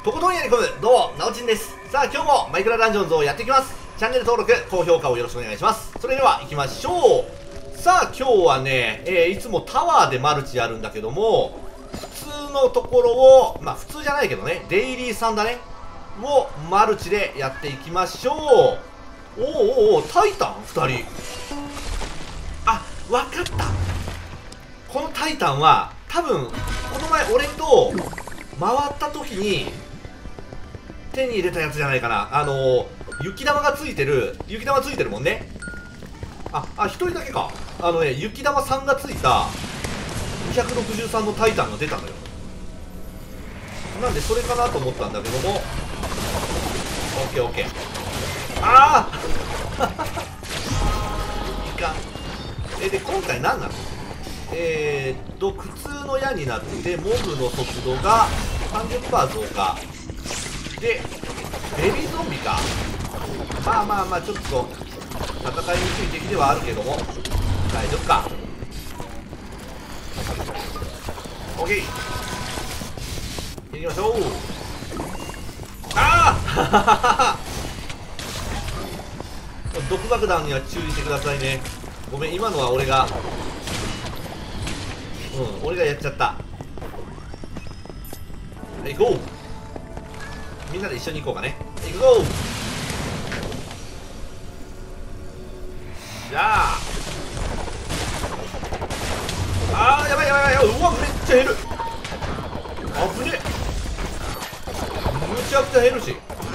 とことんやり込む、どうも、なおちんです。さあ、今日もマイクラダンジョンズをやっていきます。チャンネル登録、高評価をよろしくお願いします。それでは、行きましょう。さあ、今日はね、いつもタワーでマルチやるんだけども、普通のところを、まあ普通じゃないけどね、デイリーさんだね、をマルチでやっていきましょう。おおお、タイタン2人。あ、わかった。このタイタンは、多分、この前俺と回った時に、手に入れたやつじゃないかな。雪玉がついてる、雪玉ついてるもんね。一人だけか。雪玉3がついた263のタイタンが出たのよ。なんでそれかなと思ったんだけども、オッケーオッケー。ああいかん。で、今回何なの？苦痛の矢になってモブの速度が 30% 増加で、ベビーゾンビか。まあちょっと戦いにくい敵ではあるけども大丈夫か。 OK、 いきましょう。毒爆弾には注意してくださいね。ごめん、今のは俺がやっちゃった。行こう。みんなで一緒に行こうかね。行くぞ。じゃあやばい。うわ、めっちゃ減る。あぶね。むちゃくちゃ減るし。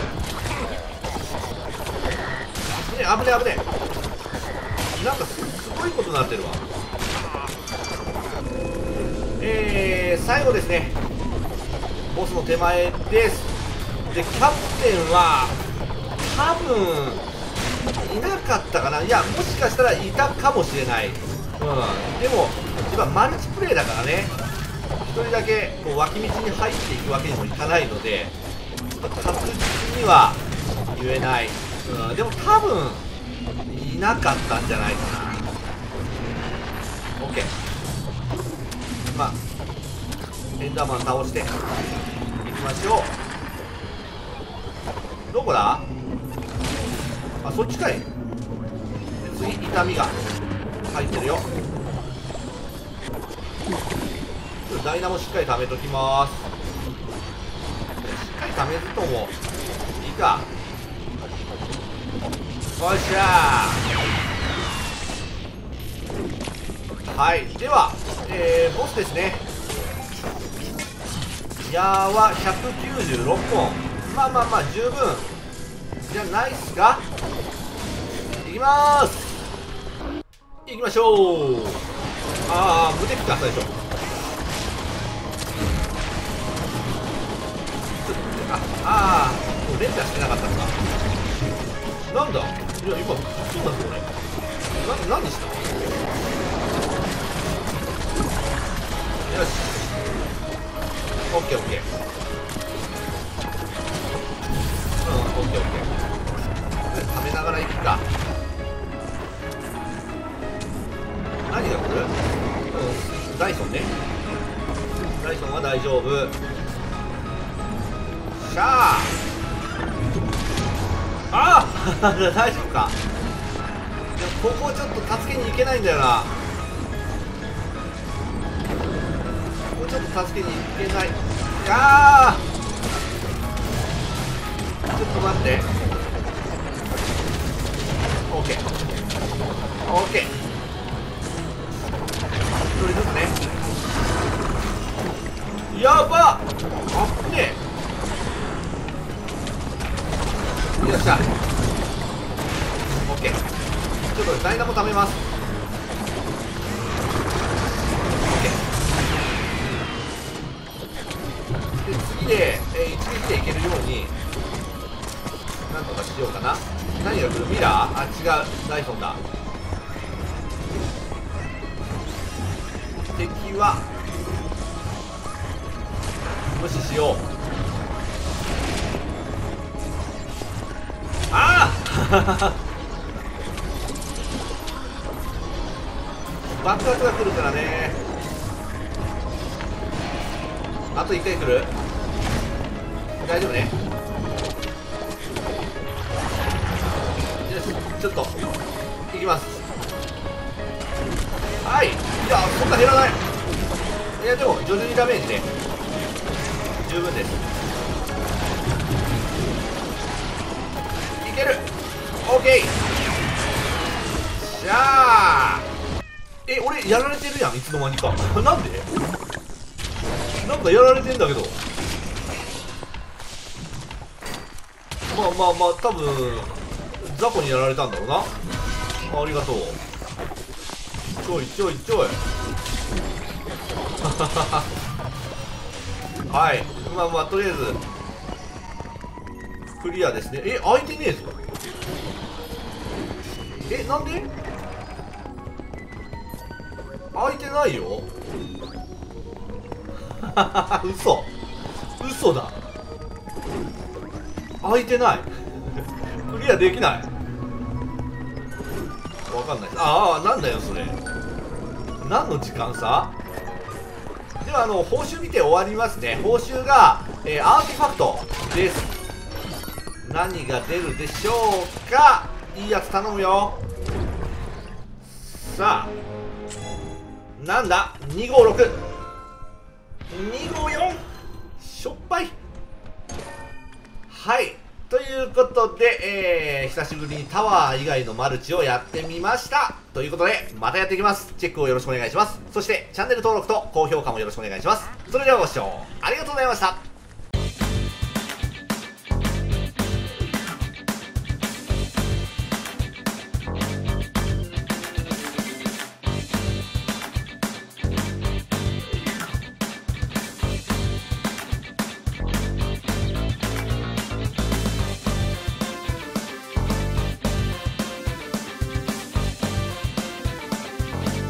危ね。なんかすごいことになってるわ。最後ですね。ボスの手前です。で、キャプテンは多分いなかったかな。いや、もしかしたらいたかもしれない。でも今マルチプレイだからね、1人だけこう脇道に入っていくわけにもいかないので、ちょっと確実には言えない。でも多分いなかったんじゃないかな。 OK、 まあエンダーマン倒していきましょう。どこだ？そっちかい。次、痛みが入ってるよ。ダイナもしっかり貯めときます。しっかり貯めずともいいか。よっしゃー。はい、では、ボスですね。矢は196本。まあ十分じゃないっすか。いきまーす。いきましょう。無敵か最初。もう連打してなかったのか。なんだ、いや今そうなんだよね。何した？よし、オッケー。オッケー。ためながら行くか。何が来る？ダイソンね。ダイソンは大丈夫。しゃー。大丈夫か。ここちょっと助けに行けないんだよな。ここちょっと助けに行けない。ちょっと待って。オッケー。一人ずつね。やばっ。あっねえ。よっしゃ。オッケー。ちょっとダイナも貯めます。オッケー。で、次で、一撃でいけるようになんとかしようかな。何が来る？ミラー？違う、ダイソンだ。敵は無視しよう。爆発が来るからね。あと1回来る。 大丈夫ね。よし、ちょっといきます。はい。いや、そんな減らない。いや、でも徐々にダメージね、十分です。いける。オッケー。しゃー。俺やられてるやん、いつの間にか。なんでなんかやられてんだけど。まあまあまあ、多分雑魚にやられたんだろうな。ありがとう。ちょいちょいちょいはい、まあまあ、とりあえずクリアですね。開いてねえぞ。なんで開いてないよ。嘘だ。開いてないクリアできない。わかんない。なんだよそれ。何の時間差。では報酬見て終わりますね。報酬が、アーティファクトです。何が出るでしょうか。いいやつ頼むよ。さあ、なんだ。256、254、しょっぱい。はい、ということで、久しぶりにタワー以外のマルチをやってみました。ということで、またやっていきます。チェックをよろしくお願いします。そして、チャンネル登録と高評価もよろしくお願いします。それではご視聴ありがとうございました。